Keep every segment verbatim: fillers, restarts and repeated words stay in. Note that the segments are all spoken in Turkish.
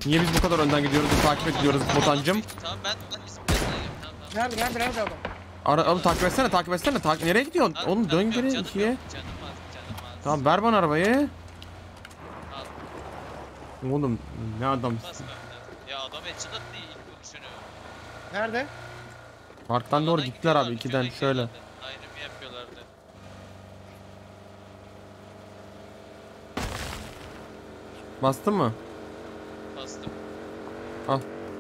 Niye biz bu kadar önden gidiyoruz, takip ediyoruz Botancım? Tamam ben ben bizim yanına geliyorum. Tamam tamam. Nerede nerede nerede adam? Ara, oğlum takip etsene, takip etsene. Tak nereye gidiyorsun? Lan, Oğlum canım dön yok, geri canım ikiye. yok, Canım az canım az. Tamam ver bana arabayı. Al. Oğlum ne adam. Basma önden. Ya adam headshot değil ilk vuruşunu. Nerede? Parktan doğru Alandan gittiler abi gidiyorlardı, ikiden şöyle şöyle. gidiyorlardı. Ayrımı yapıyorlardı. Bastın mı? Bastım. Al.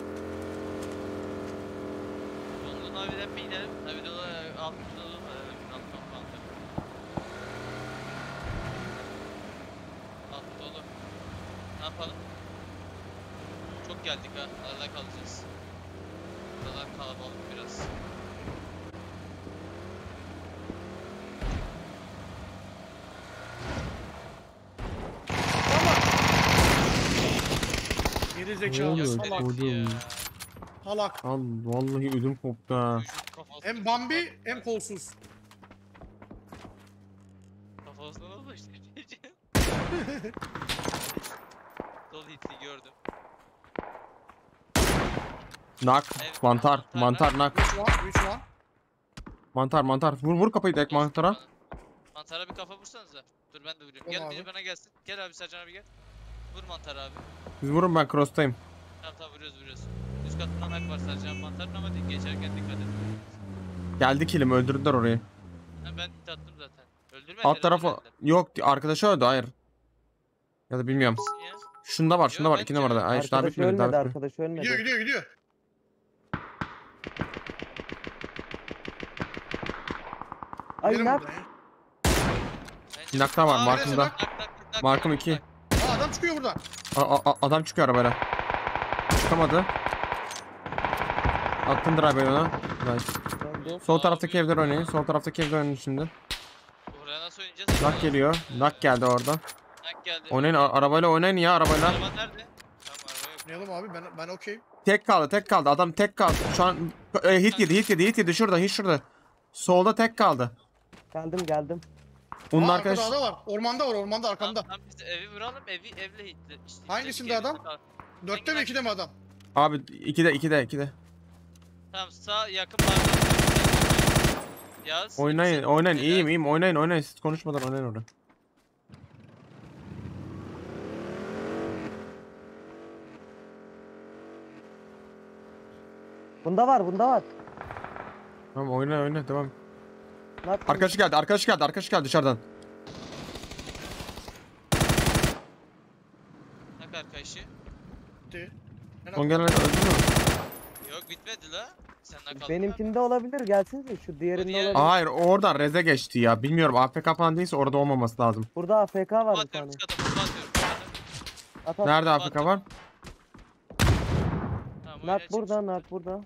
Yolun Navi'den mi gidelim? Navi'de alt dolu var. Alt dolu aldım. Alt dolu. Ne yapalım? Çok geldik ha. Arada kalacağız. Buralar kalabalık biraz. Geri Ne zekalı oluyor? salak. Oğlum. Salak. Lan vallahi ödüm koptu ha. Çocuğun kafasına- Hem Bambi hem kolsuz. Kafasına da işte. Sol hitli gördüm. Nak, Evet, mantar, mantar nak. üç var üç var. Mantar, mantar. Vur vur kafayı direkt mantara. Mantara bir kafa vursanıza. Dur ben de vurayım. Vur Gel abi. biri bana gelsin. Gel abi Sercan abi gel. Vur mantar abi. Siz vurun ben cross'tayım. Tamam tamam vuruyoruz vuruyoruz. Üst katında nak var Sercan mantarın ama değil, geçerken dikkat et. Geldi kilim öldürdüler orayı. Ha, ben hit attım zaten. Öldürme. Alt tarafı yok arkadaşı öldü hayır. Ya da bilmiyorum. Ya. Şunda var, şunda Yok, var. iki bence numarada. Hayır daha Arkadaş bitmedi, daha ölmedi, bitmedi. arkadaş ölmedi. Gidiyor gidiyor gidiyor. Ay Gidelim nak. buradan ya. Bence- Nakta var, Aa, markımda. nak, nak, nak, nak, Markım nak, iki. nak. Aa adam çıkıyor buradan. A- a- adam çıkıyor arabayla. Çıkamadı. Attım drive'ı ona. Nice. Döndü. Sol taraftaki evler oynayın. Sol taraftaki evler oynayın şimdi. Oraya nasıl oynayacağız? Nak geliyor. Nak geldi orada. Nak geldi. Oynayın a- arabayla oynayın ya arabayla. Araba nerede? Tamam araba yok. Oynayalım abi ben ben okey. Tek kaldı, tek kaldı. Adam tek kaldı. Şu an e, hit yedi, hit yedi, hit yedi. Şurada, hit şurada. Solda tek kaldı. Geldim geldim. Onun Aa, arkadaş arkada adam var. Ormanda var ormanda arkamda. Tamam, tamam biz evi vuralım evi evle hitli. İşte Hangisinde evimize adam? kal. Dörtte mi ikide mi adam? abi ikide, ikide, ikide. Tamam sağ yakın var. Yaz. Oynayın, hepsi- oynayın. Helal. İyiyim, iyiyim. Oynayın, oynayın. Siz konuşmadan oynayın orada. Bunda var, bunda var. Tamam oyna, oyna. Devam. Nak. Arkadaşı geldi, arkadaşı geldi, arkadaşı geldi dışarıdan. Nak arkadaşı. Gitti. Ben Son gelen öldü mü? Yok bitmedi la. Sen nak aldın. Benimkinde olabilir, gelsinize şu diğerinde diğer- olabilir. Hayır, oradan reze geçti ya. Bilmiyorum. A F K falan değilse orada olmaması lazım. Burada A F K var Bomba bir tane. atıyorum üst kata bomba atıyorum. At, at. Nerede A F K var? Tamam oyna Nak çık. burada, nak burada.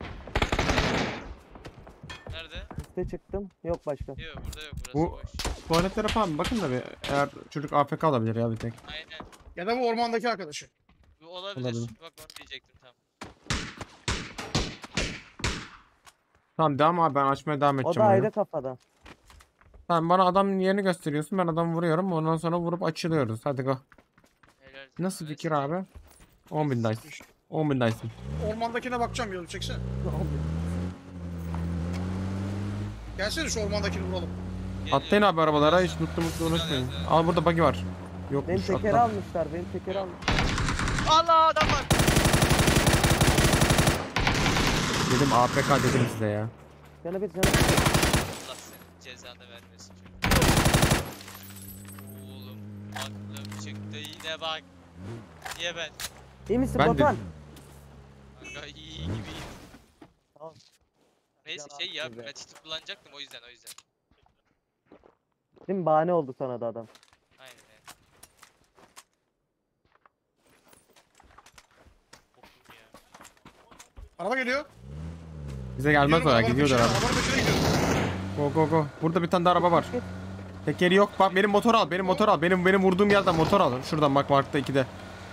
Nerede? Üste çıktım. Yok başka. Yok burada yok burası Bu- boş. Tuvaletlere falan bakın da bir. Eğer çocuk A F K olabilir ya bir tek. Aynen. Ya da bu ormandaki arkadaşı. Bu olabilir. Olabilir. Bak onu diyecektim tam. Tamam devam abi ben açmaya devam O edeceğim. da oyunu. ayrı kafada. Tamam bana adamın yerini gösteriyorsun. Ben adamı vuruyorum. Ondan sonra vurup açılıyoruz. Hadi go. Helal. Nasıl Neyse. fikir abi? on bin dice. on bin dice. Ormandakine bakacağım yolu çeksene. Gelsene şu ormandakini vuralım. Geliyor. Atlayın abi arabalara. Hiç mutlu mutlu unutmayın. Al burada buggy var. Benim Yokmuş tekeri atla. almışlar, benim tekeri almışlar. Allah adam var. Dedim A F K dedim size ya. Canı bir canı. Allah senin cezanı vermesin. Oğlum aklım çıktı yine bak. Niye ben? İyi misin Ben de- Botan? Kanka iyi iyi gibiyim. Tamam. Neyse Can şey ya attı be. Match'ti kullanacaktım o yüzden o yüzden. Değil mi? Bahane oldu sana da adam. Aynen öyle. Koptum ya. Araba geliyor. Bize gelmez o ya. Gidiyorum, Gidiyorlar arabanın abi. peşine- Arabanın peşine gidiyorum. Go go go. Burada bir tane de araba var. Tekeri yok. Bak benim motor al. Benim motor al. Benim benim vurduğum yerden motor al. Şuradan bak Mark'ta ikide.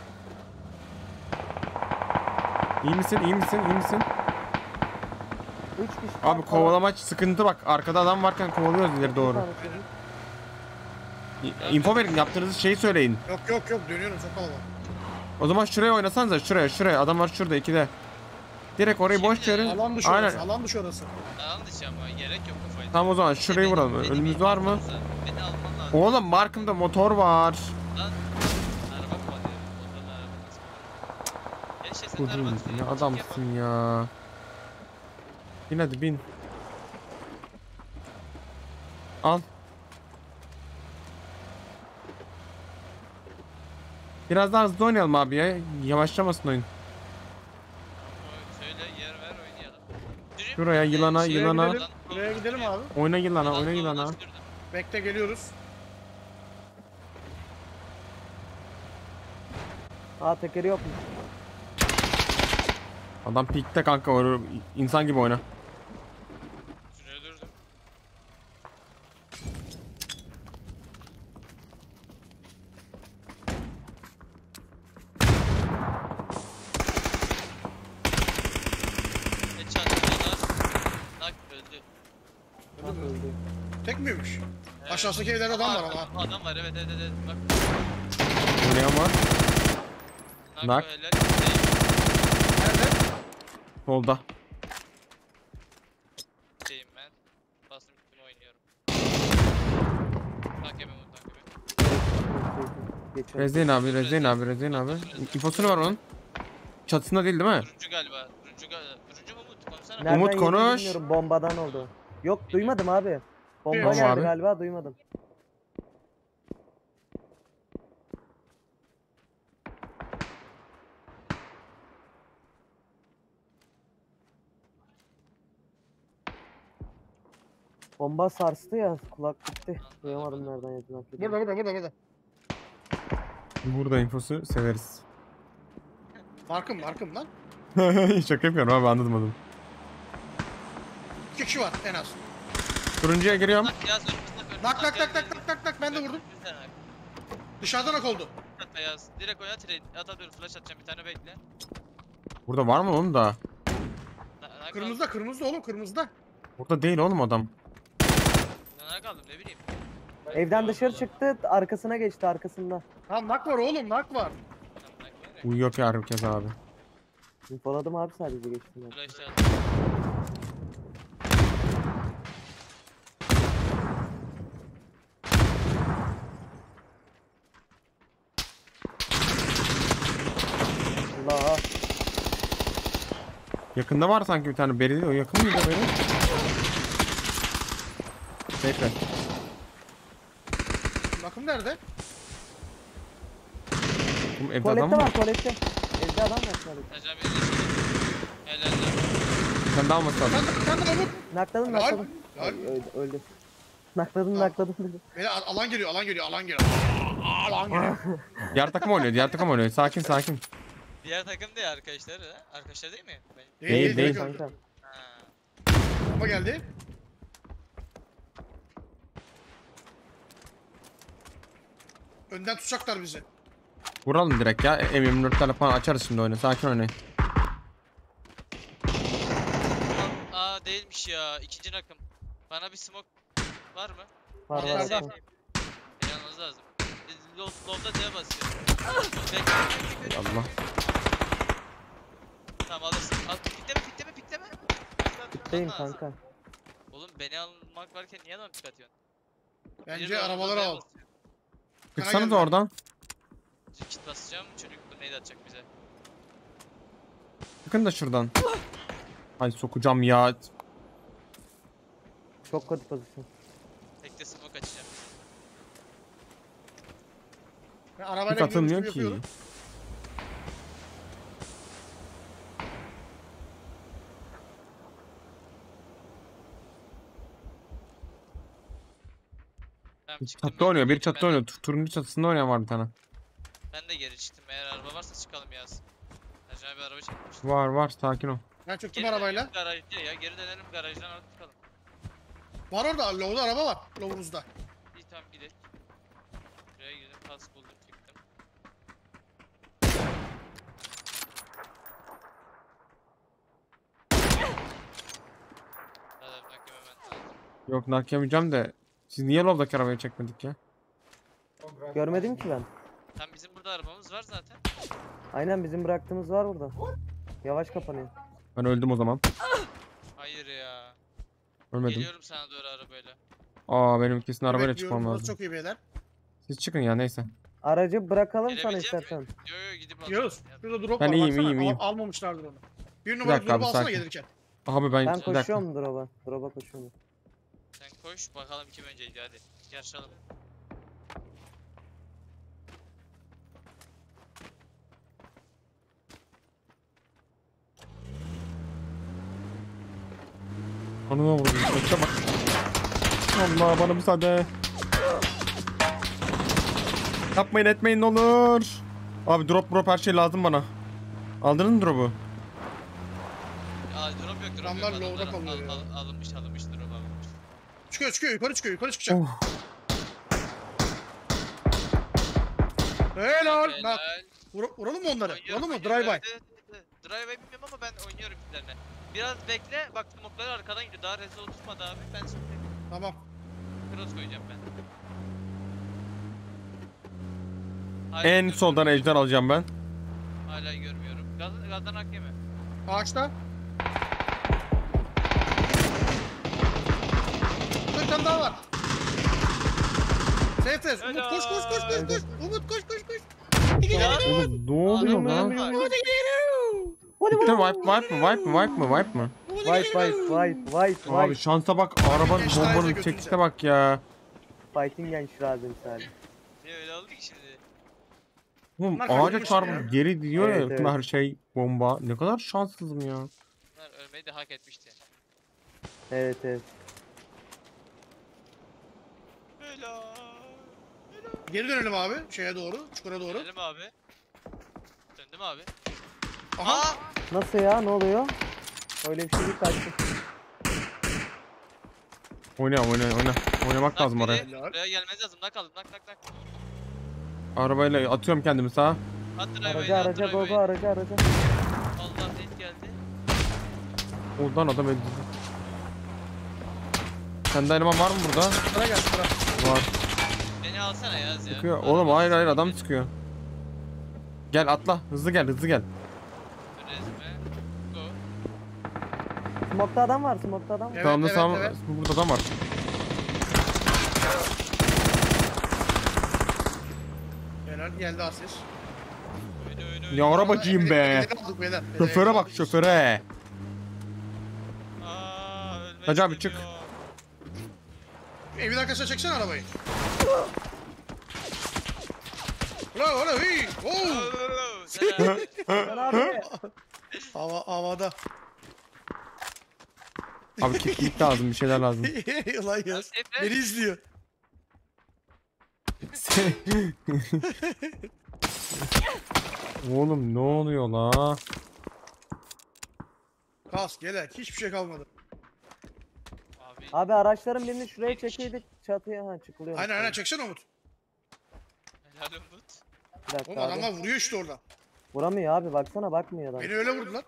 İyi misin? İyi misin? İyi misin? Üç kişi. Abi kovalamaç sıkıntı bak. Arkada adam varken kovalıyoruz ileri doğru. İ- Info verin. Yaptığınız şeyi söyleyin. Yok yok yok dönüyorum çok havalı. O zaman şuraya oynasanıza, şuraya şuraya. Adamlar şurada ikide. Direkt orayı boş Şimdi- verin. Alan dışı Aynen. orası. Alan dışı orası. Alan dışı ama gerek yok bu fayda. Tamam o zaman şurayı vuralım. Önümüz var mı? Beni alman lazım. Oğlum markımda motor var. Lan araba kullanıyorum. Motorla araba nasıl kullanıyorum? Gel işte senin Kudum arabanı ne süreyim, çek adamsın ya. Bin hadi bin. Al. Biraz daha hızlı oynayalım abi ya. Yavaşlamasın oyun. yapalım. Söyle yer ver oynayalım. Süreyim Şuraya, mi? yılana, Şey, yılana. gidelim. yılan Buraya kol- gidelim abi. Oyna yılana, yılan oyna koluna yılana. sürdüm. Bekle geliyoruz. Aa tekeri yokmuş. Adam pikte kanka, o insan gibi oyna. Şuraya durdum. Ne çarptılar? Nak öldü. Nasıl öldü? Tek miymiş? Evet. Aşağıdaki evlerde adam var Aa, ama. Adam var evet evet evet. Bak. Oynayan var. Nak, Nak. helal. Nerede? Solda. Şeyim ben. Bastım üstüme oynuyorum. Tak yapayım onu tak yapayım. Geçiyorum. Rezin abi, Rezin abi, Rezin abi. İnfosu ne var onun? Çatısında değil değil mi? Turuncu galiba. Turuncu galiba. Turuncu mu Umut? Konuşsana. Nereden Umut yediğini konuş. bilmiyorum, bombadan oldu. Yok duymadım abi. Bomba Tamam geldi abi. galiba, duymadım. Bomba sarstı ya, kulak gitti. Duyamadım nereden yediğini. Burada burada burada burada. Burada infosu severiz. Markım markım lan. Şaka yapıyorum abi, anladım anladım. İki kişi var en az. Turuncuya giriyorum. Nak yaz önümüzde önümüzde. Nak nak nak nak nak nak nak ben de vurdum. Önümüzde nak. Dışarıdan ak oldu. At beyaz. Direkt oya trade. At atıyorum flash atacağım bir tane bekle. Burada var mı oğlum da? Na- Nak Kırmızıda kırmızıda oğlum kırmızıda. Burada değil oğlum adam. aldım. Nak aldım ne bileyim. Evden dışarı çıktı, arkasına geçti, arkasında. Tamam nak var oğlum nak var. Tamam nak var ya. Uyuyor ki herkes abi. İnfoladım abi, sadece geçtim ben. Flash attım. Allah. Yakında var sanki bir tane berili, o yakın mıydı böyle? Tekrar. Bakım nerede? Oğlum evde adam Tuvalette mı? var, tuvalette. Evde adam var tuvalette. Hacı abi de helal lan. Sen de alması lazım. Sen de sen de Umut. Nakladım, Helal. nakladım. Helal. Ay, öldü, öldü. Nakladım, Tamam. nakladım dedi. Beni al- alan geliyor alan geliyor alan geliyor. Alan geliyor. Diğer takım oynuyor, diğer takım oynuyor. Sakin sakin. Diğer takım değil arkadaşlar ha. Arkadaşlar değil mi? Ben... Değil, değil. kanka. Kanka. Ha. Bomba geldi. Önden tutacaklar bizi. Vuralım direkt ya. M yirmi dörtlerle falan açarız şimdi oyunu. Sakin oynayın. Aa değilmiş ya. İkinci nakım. Bana bir smoke var mı? Var Var, var. var. var. Yanınız lazım. Low, low'da D basıyor. Bekle. Allah. Tamam alırsın. Al, pikleme pikleme pikleme. Değil Lazım. kanka. Oğlum beni almak varken niye lan pik atıyorsun? Bence Biri arabaları low'da D al. basıyor. Çıksanız geldi. oradan. Kit basacağım. Çocuk bu neydi atacak bize? Çıkın da şuradan. Ay sokacağım ya. Çok kötü pozisyon. Tekte smoke açacağım. Ben Hiç arabayla gidiyormuş atılmıyor gibi ki. yapıyorum. Tamam, Bir çıktım çatıda ben. oynuyor, bir Ben çatıda de- oynuyor. Tu- Turuncu çatısında oynayan var bir tane. Ben de geri çıktım. Eğer araba varsa çıkalım yaz. Acayip bir araba çekmiştim. Var var, sakin ol. Ben çöktüm Geri arabayla. dönelim garajda ya. Geri dönelim garajdan alıp çıkalım. Var orada. Low'da araba var. Low'umuzda. İyi tamam gidelim. Şuraya girdim. Kask buldum çıktım. Hadi bak hemen lazım. Yok nak yemeyeceğim de. Siz niye lobdaki arabayı çekmedik ya? Görmedim ki ben. Tam bizim burada arabamız var zaten. Aynen bizim bıraktığımız var burada. Yavaş kapanıyor. Ben öldüm o zaman. Hayır ya. Ölmedim. Geliyorum sana doğru arabayla. Aa benim kesin arabayla Bekliyorum, çıkmam burası lazım. çok iyi beyler. Siz çıkın ya neyse. Aracı bırakalım sana Gelebilecek mi? istersen. Yo yo gidip alacağım. Gidiyoruz. Ya. Şurada drop Ben var iyiyim, baksana. iyiyim, Al- iyiyim. almamışlardır onu. Bir numara dakika abi, drop'u alsana sakin. gelirken. Abi ben, Ben bir dakika. koşuyorum drop'a. Drop'a koşuyorum. Sen koş bakalım kim önceydi hadi. Yarışalım. Anına vurdum. Kaça bak. Allah bana müsaade. Yapmayın etmeyin ne olur. Abi drop drop her şey lazım bana. Aldınız mı drop'u? Aa drop yok drop Adamlar yok. low'da Adamlar kalıyor al, ya. al, alınmış alınmış drop alınmış. Çıkıyor çıkıyor yukarı çıkıyor yukarı çıkacak. Oh. Helal. Helal. Bak vur- vuralım mı onları? Oynuyorum, Vuralım mı? oynuyorum. Drive by. Evet, evet, evet. Drive by bilmiyorum ama ben oynuyorum kitlerine. Biraz bekle bak smokları arkadan gidiyor. Daha rezil oturmadı abi. Ben şimdi Tamam. cross koyacağım ben. Hala En görmüyorum. soldan ejder alacağım ben. Hala görmüyorum. Gaz, gazdan hak yeme. Ağaçta. Burada bir tane daha var. Safe test. Umut koş koş koş koş koş. Umut koş koş koş. Ya. Oğlum ne oluyor lan? Bak. Bitti wipe wipe mı wipe mı wipe mı wipe mı? White white white white Abi white. şansa bak arabanın Beş tane bombanın götünce. çekişine bak ya. Fighting and Shirazi misali. Ne öyle oldu ki şimdi? Oğlum Bunlar ağaca kaçmış çarpıp ya. geri diyor Evet, ya evet. bütün her şey bomba. Ne kadar şanssızım ya. Bunlar ölmeyi de hak etmişti. Evet evet. Helal. Geri dönelim abi şeye doğru, çukura doğru. Dönelim abi. Döndüm abi. Aha. Aa! Nasıl ya ne oluyor? Öyle bir şey değil kaçtı. Oyna oyna oyna. Oynamak Nak lazım biri. oraya. Helal. Buraya gelmez lazım. Nak aldım. Nak nak nak. Arabayla atıyorum kendimi sağa. At drive'ı. Araca araca go go araca araca. Allah denk geldi. Oradan adam öldü. Sende eleman var mı burada? Sıra gel sıra. Var. Beni alsana Yaz ya. Sıkıyor. Oğlum hayır hayır adam sıkıyor. Gel atla. Hızlı gel hızlı gel. Resme. Go. Smoke'ta adam var smoke'ta adam var. Evet, Sağımda evet, sağım evet. burada adam var. Helal geldi asist. Oyna oyna oyna. Ya arabacıyım be. Elleri aldık beyler. Şoföre bak şoföre. Aa, ölmek Hacı abi, çık. istemiyorum. Evin arkasına çeksene arabayı. Ulan ulan hey. Oo. Oo, selam. Sen abi. Hava havada. Abi keklik lazım bir şeyler lazım. Ulan yaz. Sefer. Beni izliyor. Oğlum ne oluyor la? Kas gelek hiçbir şey kalmadı. Abi. Abi araçların birini şuraya çekeydik çatıya ha çıkılıyor. Aynen aynen çeksene Umut. Helal Umut. Bir dakika Oğlum abi. adamlar vuruyor işte orada. Vuramıyor abi baksana bakmıyor adam. Beni öyle vurdular.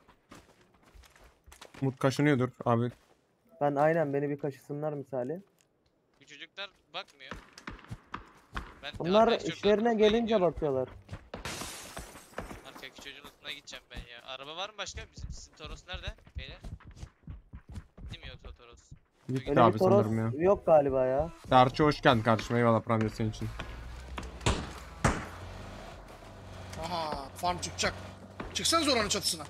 Umut kaşınıyordur abi. Ben aynen beni bir kaşısınlar misali. Bu çocuklar bakmıyor. Ben Bunlar arkadaki çocukların işlerine üstüne gelince gidiyorum. bakıyorlar. Arkadaki çocuğun üstüne gideceğim ben ya. Araba var mı başka? Bizim sizin Toros nerede? Beyler. Gitti mi yoksa Toros? Gitti Öyle abi bir toros sanırım ya. yok galiba ya. Darçı hoş geldin kardeşim. Eyvallah Pramya senin için. Aha farm çıkacak. Çıksanız oranın çatısına.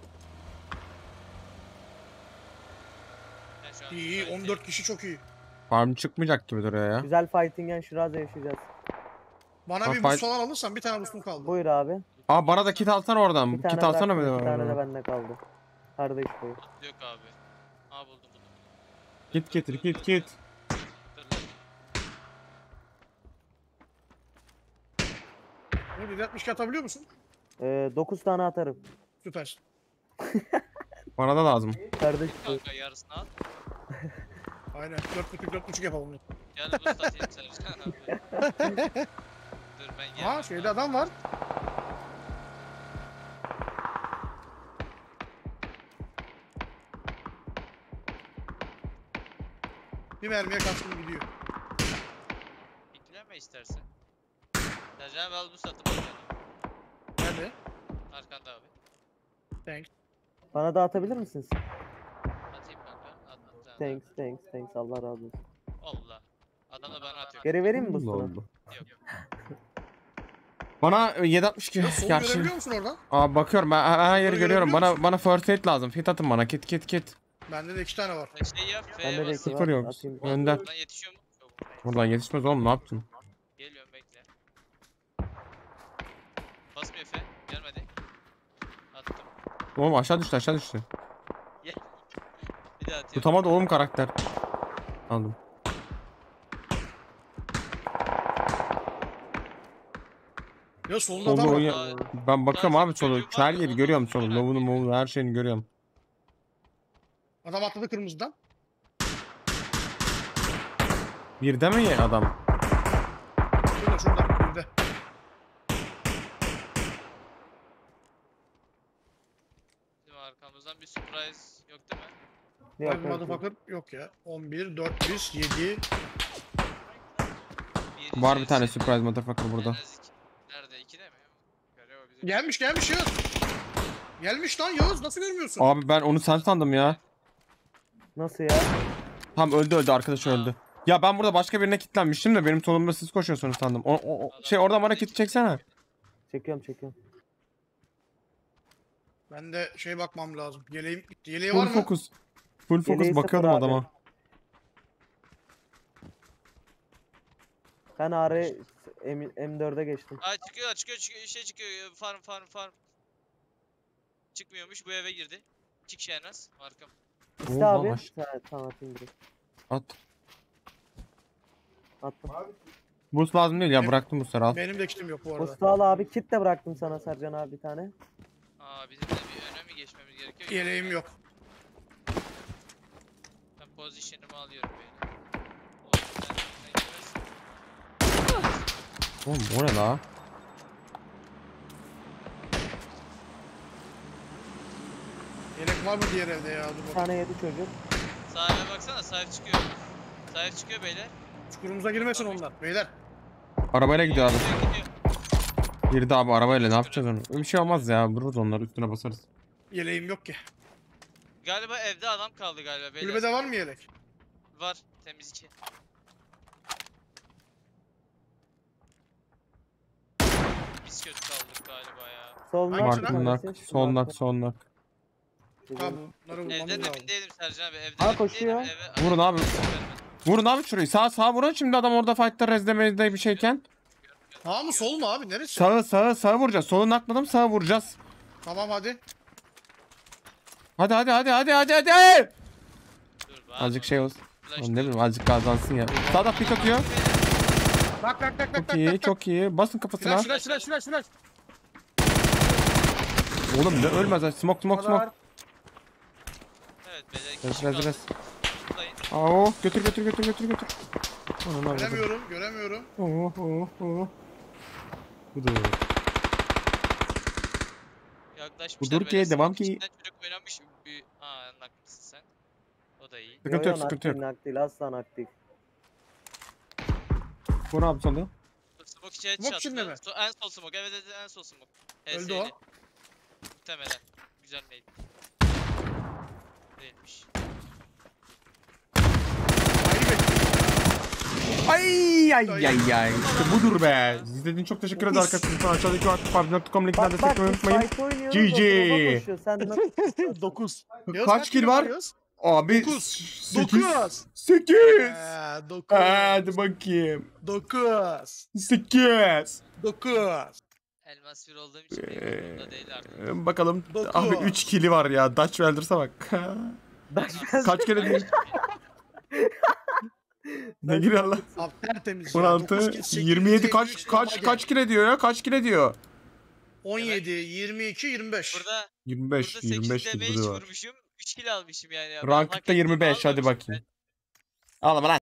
Ben şu an İyi iyi müsaitim. on dört kişi çok iyi. Farm çıkmayacak gibi duruyor ya. Güzel fighting and Shirazi yaşayacağız. Bana Ha, bir fight- boost falan alırsan bir tane boostum kaldı. Buyur abi. Aa bana da kit alsana oradan. Bir tane Kit alsana bıraktım, bir bir tane de de. bende kaldı. Kardeş boyu. Yok abi. Aa buldum buldum. Kit getir kit kit. Dur lan. Ne bir altmış atabiliyor musun? Ee, dokuz tane atarım. Süpersin. Bana da lazım. Kardeş boyu. Kanka yarısını al. Aynen dört buçuk dört buçuk yapalım. Gel boost atayım Sercan abi. Dur ben gelmem. Ha şeyde adam var. Bir mermiye kaçtım gidiyor. İkileme istersen. Sercan abi al boost atıp bakalım. Nerede? Arkanda Thanks. Bana da atabilir misiniz? Atayım kanka. At, at, at. Thanks thanks thanks Allah razı olsun. Allah. Adam da bana atıyor. Geri vereyim mi Allah boostunu? Allah. Yok. Bana e, yedi altmış iki Ya solu gerçi. görebiliyor musun oradan? Aa bakıyorum ben her her yeri Orayı görüyorum. görebiliyor Bana bana first aid lazım. Fit atın bana. Kit kit kit. Bende de iki tane var. Şey yap. Bende F'ye de bas. iki Sıfır var. yok. Atayım. Önden. Buradan yetişiyor mu? Yok. Buradan yetişmez oğlum ne yaptın? Geliyorum bekle. Basmıyor F. Gelmedi. Attım. Oğlum aşağı düştü aşağı düştü. Bir daha atıyorum. Tutamadı oğlum karakter. Aldım. Ya solunda Solda adam var. oyun- Ben bakıyorum Daha abi solu. çocuğum var Her ya, yeri onu görüyorum tutsana. solu. Lovunu movunu her şeyini görüyorum. Adam atladı kırmızıdan. Bir de mi ya adam? Şurada şurada. Bir de. Bizim arkamızdan bir surprise yok değil mi? Yok, Yok, yok, yok. motherfucker yok ya. on bir, dört yüz, yedi. Bir Var bir tane içerisi. surprise motherfucker En burada. az iki. Nerede? İkide mi? Görüyor bizim. Gelmiş gelmiş Yağız. Gelmiş lan Yağız, nasıl görmüyorsun? Abi ben onu sen sandım ya. Nasıl ya? Tam öldü öldü arkadaş öldü. Ya ben burada başka birine kilitlenmiştim de benim solumda siz koşuyorsunuz sandım. O, o, o- şey oradan bana kit çeksene. Çekiyorum çekiyorum. Ben de şey bakmam lazım. Yeleğim gitti. Yeleği var Full mı? fokus. Full fokus Yeleği bakıyorum sıfır abi. adama. Ben araya M dörde geçtim. Aa çıkıyor çıkıyor çıkıyor şey çıkıyor farm farm farm. Çıkmıyormuş bu eve girdi. Çık Şehnaz arkam. İşte Oğlum, abi. baş- Ha, tamam atayım direkt. At. Attım. Boost lazım değil ya Benim- bıraktım boostları al. Benim de kitim yok bu arada. Mustafa abi kit de bıraktım sana Sercan abi bir tane. Aa bizim de bir öne mi geçmemiz gerekiyor? Yeleğim yok. Ben pozisyonumı alıyorum böyle. Oğlum sen, sen girersin. Oğlum o ne la? Yelek var mı diğer evde ya? Dur Bir bak. tane yedi çocuk. Sahibe baksana sahip çıkıyor. Sahip çıkıyor beyler. Çukurumuza girmesin onlar. Beyler. Arabayla gidiyor abi. Gidiyor, gidiyor. Girdi abi arabayla ne yapacağız onu? Bir şey olmaz ya vururuz onları üstüne basarız. Yeleğim yok ki. Galiba evde adam kaldı galiba beyler. Kulübede var mı yelek? Var temiz iki. Biz kötü kaldık galiba ya. Soluna Hangisi Markın lan? nak, sol nak, sol nak. Tamam bunları vurmamız Evden lazım. emin değilim Sercan abi. Evden Aa, emin koşuyor. değilim. Eve... Vurun abi. Vurun abi şurayı. Sağ sağ vurun şimdi adam orada fight'ta rezde mezde bir şeyken. Sağ mı sol mu abi? Neresi? Sağı sağı sağı vuracağız. Solu nakladım sağı vuracağız. Tamam hadi. Hadi hadi hadi hadi hadi hadi. Dur, Azıcık şey olsun. Flash Oğlum ne dur. bileyim azıcık kazansın ya. Sağda pik atıyor. Bak bak bak bak Çok bak. iyi bak. çok iyi. Basın kafasına. Flash flash flash flash flash. Oğlum ne ölmez ha. Smoke smoke smoke. Evet beyler iki Res kişi res kaldı. res. Buradayım. Aa götür götür götür götür götür. Ananı avradım. Göremiyorum göremiyorum. Oh oh oh. Budur. Yaklaşmışlar Budur ki, böyle. devam Smoke ki. içinden çocuk oynamış. Bir... Aa naklısın sen. O da iyi. Sıkıntı Yo, yok yo, sıkıntı yok. nakdil, nakdil asla nakdil. Vur abi solu. Smoke içeri Smoke çattı. içinde mi? So, en sol smoke. Evet evet en sol smoke. Öldü o. H S'li. Muhtemelen. Güzel neydi? Değilmiş. Ayıp ettin. Ay ay ay ay. İşte budur be. İzlediğin için çok teşekkür ederiz Dokuz. arkadaşlar. Aşağıdaki whatsapp pubg nokta com linkinden Bak bak desteklemeyi biz unutmayın. fight oynuyoruz. G G. o drop'a koşuyor. Sen nasıl? dokuz. Kaç kill var? Abi Dokuz. sekiz. dokuz. sekiz. Eee dokuz. Hadi bakayım. dokuz. sekiz. dokuz. Elmas bir olduğum için benim Ee, umurumda değil artık. Ee, Bakalım. Dokuz. Abi üç kill'i var ya. Dutch Welders'a bak. Kaç kere değil? Ne giriyor lan? Abi tertemiz ya. on altı, dokuz kill, sekiz, yirmi yedi yedi, kaç üç, kaç ama kaç gel. kile diyor ya? Kaç kile diyor? on yedi, yirmi iki, yirmi beş. Burada yirmi beş, burada yirmi beş sekiz kill damage vuruyor. vurmuşum. üç kill almışım yani. Ben hak Ranked'da ettiğimi yirmi beş hadi almamışım bakayım. Ağlama lan.